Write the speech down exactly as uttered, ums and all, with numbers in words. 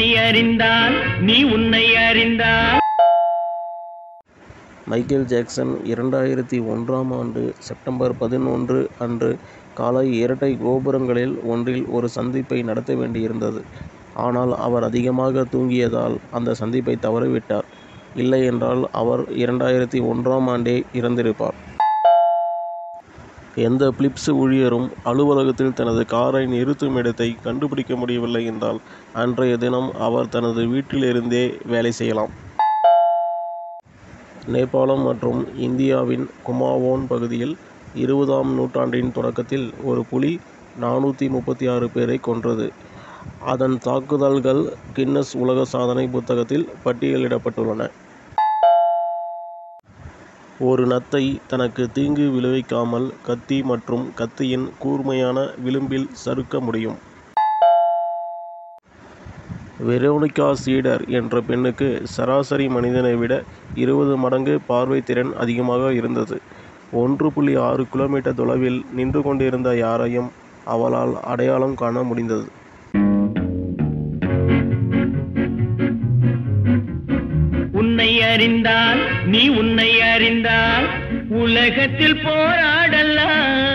உன்னை அறிந்தால் நீ உன்னை அறிந்தால். மைக்கேல் ஜாக்சன் இரண்டாயிரத்தி ஒன்றாம் ஆண்டு செப்டம்பர் பதினொன்று அன்று காலை இரட்டை கோபுரங்களில் ஒன்றில் ஒரு சந்திப்பை நடத்த வேண்டியிருந்தது. ஆனால் அவர் அதிகமாக தூங்கியதால் அந்த சந்திப்பை தவறவிட்டார். இல்லை என்றால் அவர் இரண்டாயிரத்தி ஒன்றாம் ஆண்டே இறந்திருப்பார். எந்த பிலிப்ஸ் ஊழியரும் அலுவலகத்தில் தனது காரை நிறுத்தும் இடத்தை கண்டுபிடிக்க முடியவில்லை என்றால் அன்றைய தினம் அவர் தனது வீட்டிலிருந்தே வேலை செய்யலாம். நேபாளம் மற்றும் இந்தியாவின் குமாவோன் பகுதியில் இருபதாம் நூற்றாண்டின் தொடக்கத்தில் ஒரு புலி நானூற்றி முப்பத்தி ஆறு பேரை கொன்றது. அதன் தாக்குதல்கள் கின்னஸ் உலக சாதனை புத்தகத்தில் பட்டியலிடப்பட்டுள்ளன. ஒரு நத்தை தனக்கு தீங்கு விளைவிக்காமல் கத்தி மற்றும் கத்தியின் கூர்மையான விளிம்பில் சறுக்க முடியும். வெரோனிகா சீடர் என்ற பெண்ணுக்கு சராசரி மனிதனை விட இருபது மடங்கு பார்வை திறன் அதிகமாக இருந்தது. ஒன்று புள்ளி ஆறு கிலோமீட்டர் தொலைவில் நின்று கொண்டிருந்த யாரையும் அவளால் அடையாளம் காண முடிந்தது. உன்னை அறிந்தால் நீ உன்னை அறிந்தால் உலகத்தில் போராடலாம்.